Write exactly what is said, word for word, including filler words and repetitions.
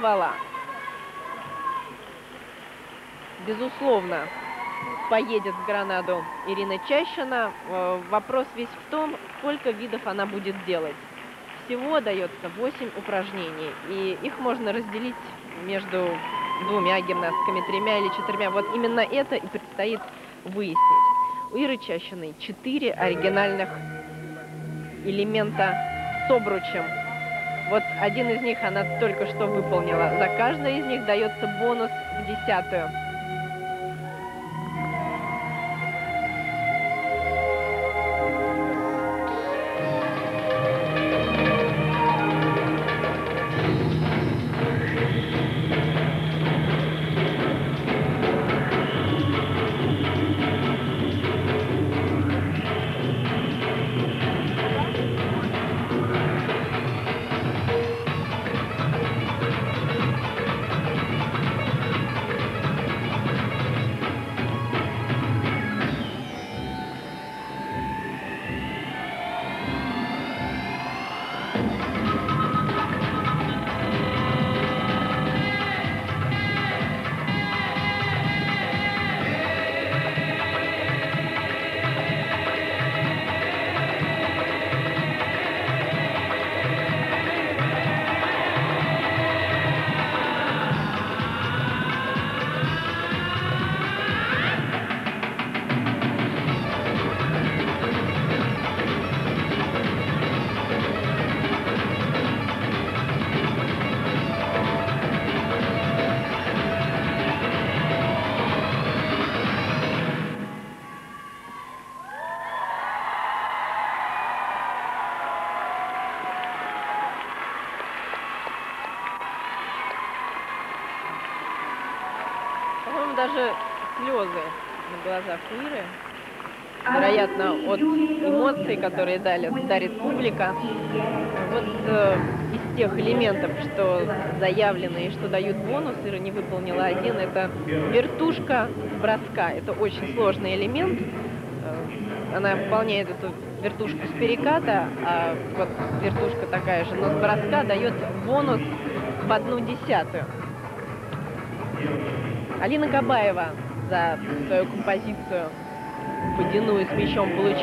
назвала. Безусловно, поедет в Гранаду Ирина Чащина. Вопрос весь в том, сколько видов она будет делать. Всего дается восемь упражнений, и их можно разделить между двумя гимнастками, тремя или четырьмя. Вот именно это и предстоит выяснить. У Иры Чащиной четыре оригинальных элемента с обручем. Вот один из них она только что выполнила. За каждый из них дается бонус в десятую. По-моему, даже слезы на глазах у Иры. Вероятно, от эмоций, которые дали, дарит публика. Вот э, из тех элементов, что заявлены и что дают бонус, Ира не выполнила один. Это вертушка броска. Это очень сложный элемент. Э, она выполняет эту вертушку с переката, а вот вертушка такая же, но с броска дает бонус в одну десятую. Алина Кабаева за свою композицию «Водяную с мячом» получила